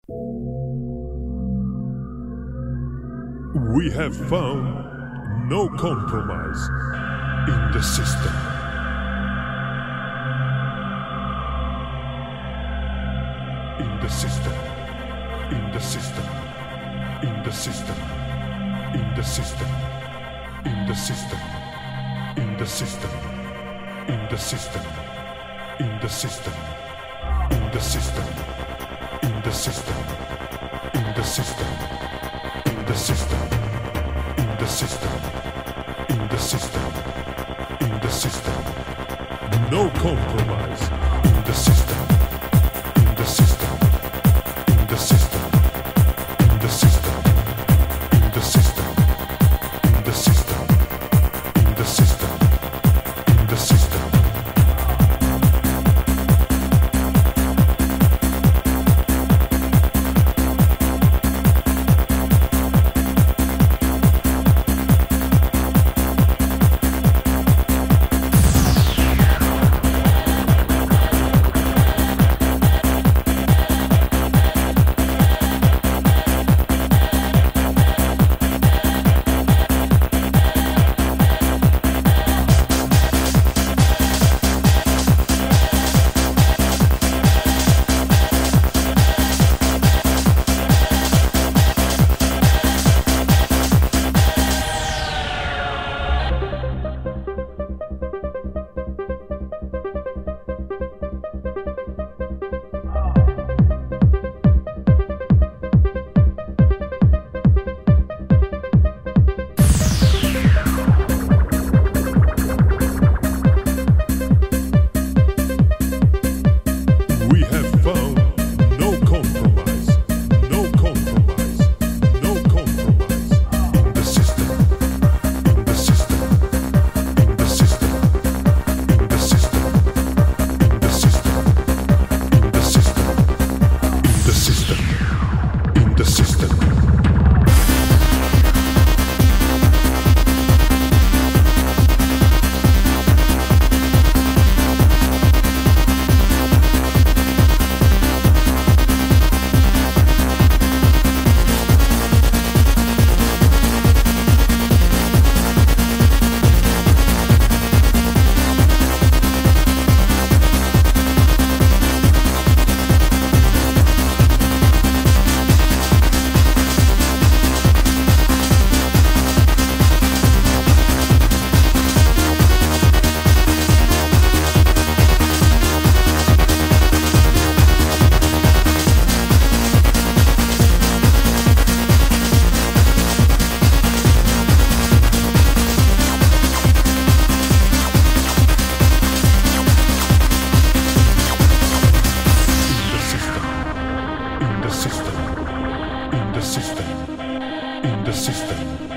We have found no compromise in the system. In the system. In the system. In the system. In the system. In the system. In the system. In the system. In the system. In the system. In the system. In the system. In the system. In the system. In the system. In the system. No compromise in the system. In the system. In the system. In the system. In the system. In the system. In the system. In the system. In the system.